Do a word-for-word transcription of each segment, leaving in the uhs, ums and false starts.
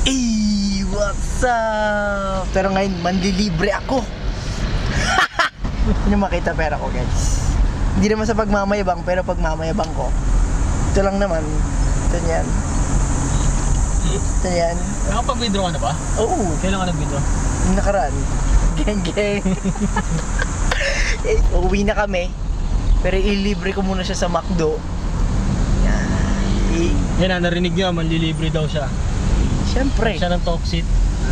Hey, what's up? Pero ngayon, manlilibre ako. Hindi makita pera ko, guys. Hindi naman sa pagmamayabang, pero pagmamayabang ko. Ito lang naman. Ito yan. Ito yan. Nakapag-withdraw ka na ba? Oo. Kailan ka nag-withdraw? Yung nakaraan. Geng, geng. Eh, uuwi na kami. Pero ilibre ko muna siya sa McDo. Yan. I Yan na, narinig niyo, manlilibre daw siya. Siyempre. Siya ng talk seat.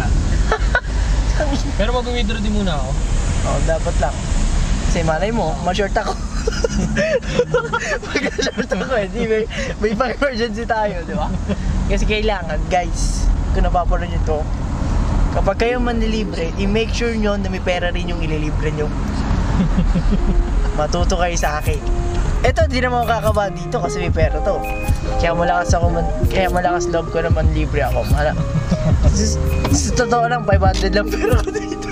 Pero mag-withdraw din muna ako. Oo, dapat lang. Kasi malay mo, ma-short ako. Pagka-short ako eh, di may, may pang-emergency tayo, di ba? Kasi kailangan, guys, kung napapanood nyo to, kapag kayo manlilibre, i-make sure nyo na may pera rin yung ililibre nyo. Matuto kayo sa akin. Ito, di naman ako kakaba dito kasi may pera to. Kaya malakas ako man, kaya malakas loob ko naman libre ako. Mala. Sa, sa totoo lang, five hundred lang pera ko dito.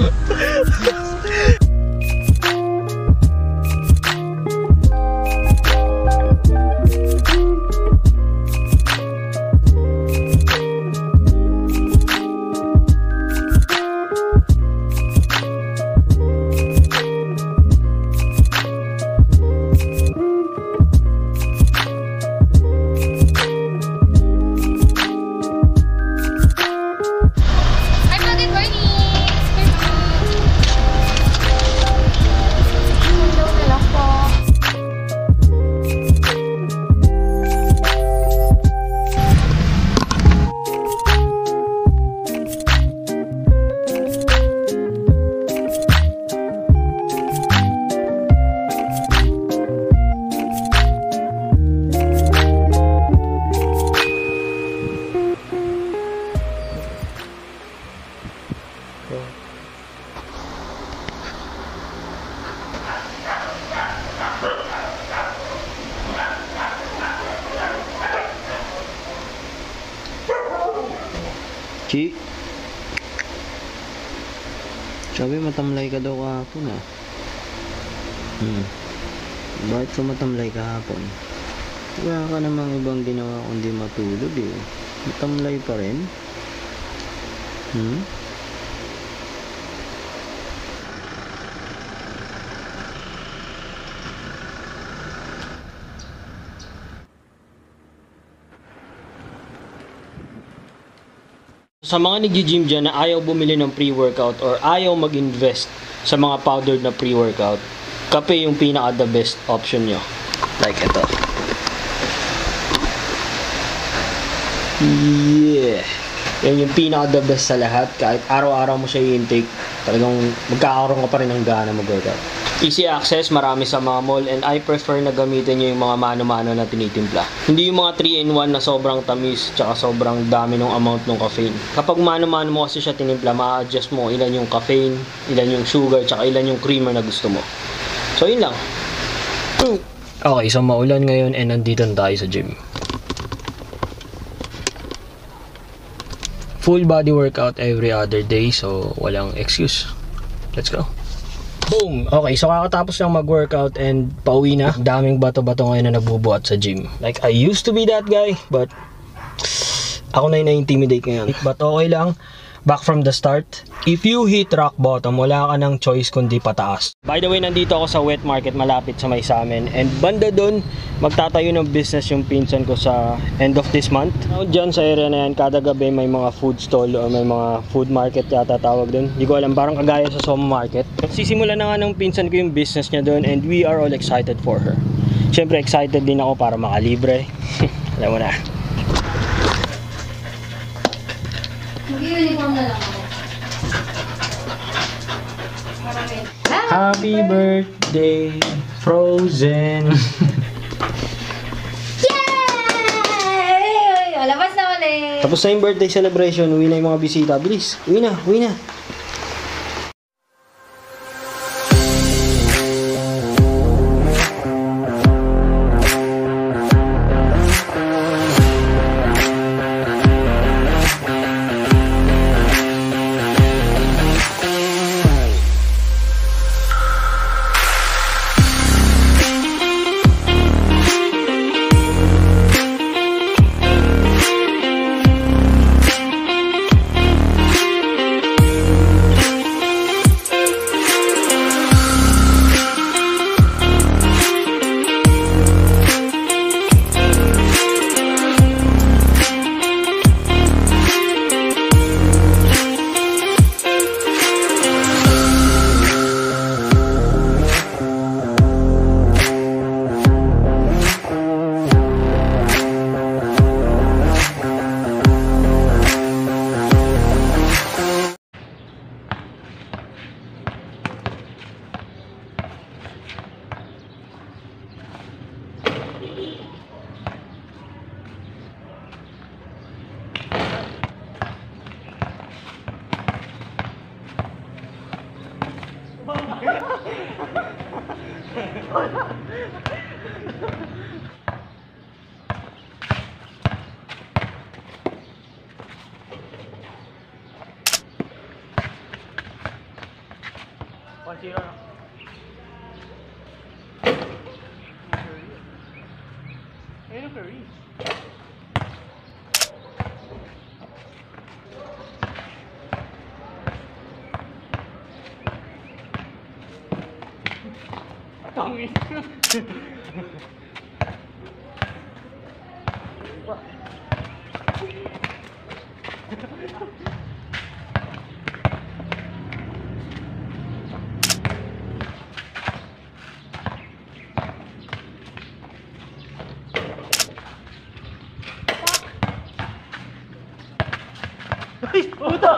Chi, sabi matamlay ka daw kahapon ah. Hmm. Bakit ka matamlay kahapon? Wala ka namang ibang ginawa kundi matulog eh. Matamlay pa rin? Hmm? Sa mga nag-gym dyan na ayaw bumili ng pre-workout or ayaw mag-invest sa mga powdered na pre-workout, kape yung pinaka the best option nyo. Like ito. Yeah. Yan yung pinaka the best sa lahat. Kahit araw-araw mo siya i-intake, talagang magkakaroon ka pa rin ng gana mag-workout. Easy access, marami sa mga mall, and I prefer na gamitin nyo yung mga mano-mano na tinitimpla. Hindi yung mga three in one na sobrang tamis tsaka sobrang dami ng amount ng caffeine. Kapag mano-mano mo kasi siya tinimpla, ma-adjust mo ilan yung caffeine, ilan yung sugar, tsaka ilan yung creamer na gusto mo. So yun lang. Okay, so maulan ngayon and nandito na tayo sa gym. Full body workout every other day, so walang excuse. Let's go. Boom! Okay, so kakatapos lang mag-workout and pauwi na. Daming bato-bato ngayon na nagbubuhat sa gym. Like, I used to be that guy, but ako na yung na-intimidate ngayon. But okay lang. Back from the start. If you hit rock bottom, wala ka ng choice kundi pataas. By the way, nandito ako sa wet market malapit sa may sa amin. And banda dun, magtatayo ng business yung pinsan ko sa end of this month. Diyan sa area na yan, kada gabi may mga food stall o may mga food market yata tawag dun. Hindi ko alam, parang kagaya sa Soma Market. Sisimula na nga ng pinsan ko yung business niya dun and we are all excited for her. Siyempre, excited din ako para makalibre. Alam mo na. Mag-uniform na lang ako. Happy birthday, Frozen! Yay! O, labas na ulit! Tapos na yung birthday celebration, uwi na yung mga bisita. Bilis, uwi na, uwi na. one zero na. Ayun ang Curry. Tangin. Ay, puta!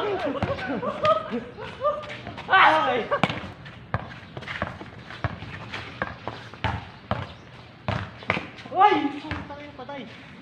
Ah, okay. Ay! Putang ina, patay.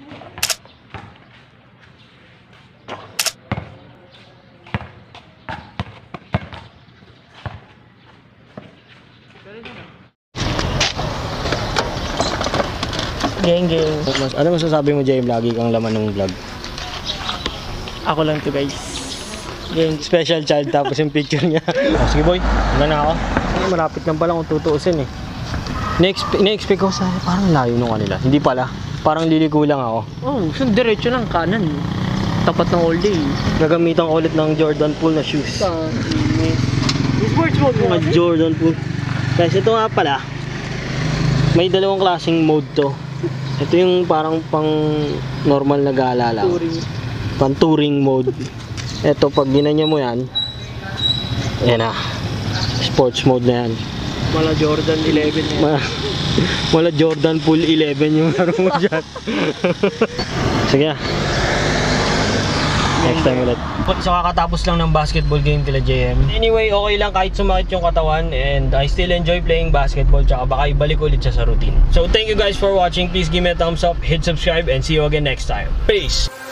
Gang gang. Ano masasabi mo, Jay? Lagi kang laman ng vlog. Ako lang to, guys. Yung special child tapos yung picture niya. Oh, sige boy, wala na ako. Ay, malapit lang pala kung tutuusin eh. Ine-expect ko sa parang layo nung kanila. Hindi pala. Parang liliko lang ako. Oh, so diretso lang kanan. Tapat ng all day. Nagamitan ko ulit ng Jordan Poole na shoes. Sports mode mo Mga kasi? Jordan Poole. Guys, ito nga pala. May dalawang klaseng mode to. Ito yung parang pang normal na gala lang. Touring. Pang touring mode. Ito pag ginanya mo yan. Yan na. Sports mode na yan. Mala Jordan eleven yan. Ma Wala Jordan Poole eleven yung laro mo dyan. Sige na. Next time ulit. So kakatapos lang ng basketball game kila J M. Anyway, okay lang kahit sumakit yung katawan. And I still enjoy playing basketball. Tsaka baka ibalik ulit siya sa routine. So thank you guys for watching. Please give me a thumbs up, hit subscribe, and see you again next time. Peace!